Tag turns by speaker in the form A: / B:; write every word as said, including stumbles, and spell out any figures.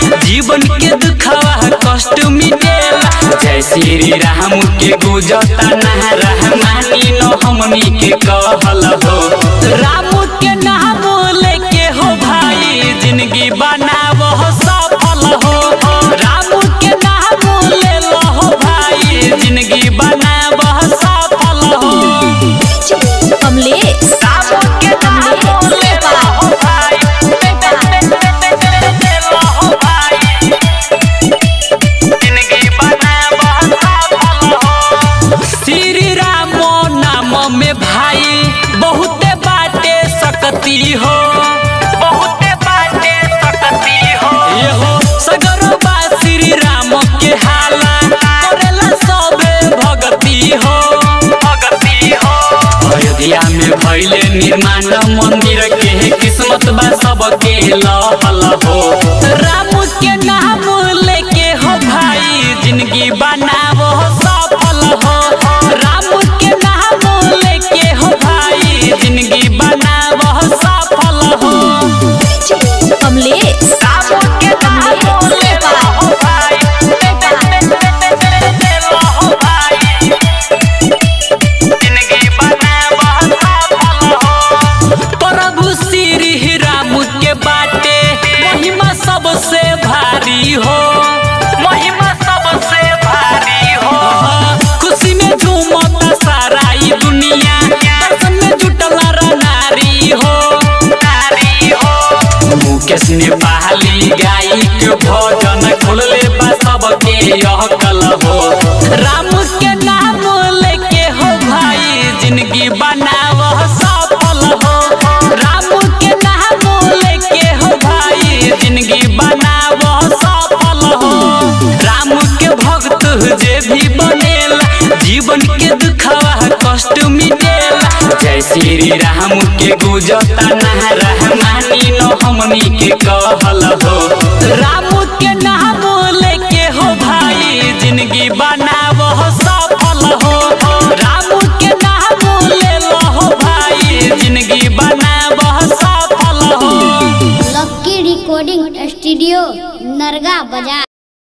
A: जीवन के दुखवा कष्ट मिटेला। जय श्री राम के गुजता नहरा मानी न हमनी के कहल हो। राम के नाम लेके हो भाई जिंदगी बनावो सफल हो। राम के नाम ले लो हो भाई जिंदगी बनावो सफल हो।
B: कमलेश
A: राम के नाम ले लो हो भाई ले लो हो भाई जिंदगी बनावो सफल हो। श्री राम नाम में भाई बहुते बाटे सकती हो, बहुते बाटे सकती हो। ये हो सगरो बा श्री राम के हाला करेला सबे भगती हो, भगती हो। अयोध्या में भइले निर्माण मंदिर के किस्मत बा सबके लहल हो। राम के नाम लेके हो भाई जिंदगी बनावो सफल हो। राम के नाम लेके हो भाई जिंदगी बनावो सफल हो।
B: कमलेश
A: राम के नाम ले लो हो भाई ले लो हो भाई जिंदगी बनावो सफल हो। प्रभु श्री राम के बाटे महिमा सबसे भारी हो, महिमा सबसे भारी हो। खुशी में झूमता सारा ई दुनिया दर्शन में जुटला नारी हो, नारी हो। मुकेश नेपाली गाई के भजन खोलले बा सबके यह कल हो। राम के नाम लेके हो भाई जिंदगी बनावो सफल हो। राम के नाम लेके हो भाई जिंदगी बनावो सफल हो। राम के भक्त जे भी बनेला जीवन के दुखवा कष्ट मिटेला। जय श्री राम के गुजता नहरा मानी न हमनी के कहल हो। राम के नाम लेके हो भाई जिंदगी बनावो सफल हो। राम के नाम ले लो हो भाई जिंदगी बनावो सफल हो।
C: लक्की रिकॉर्डिंग स्टूडियो नरगा बाजार।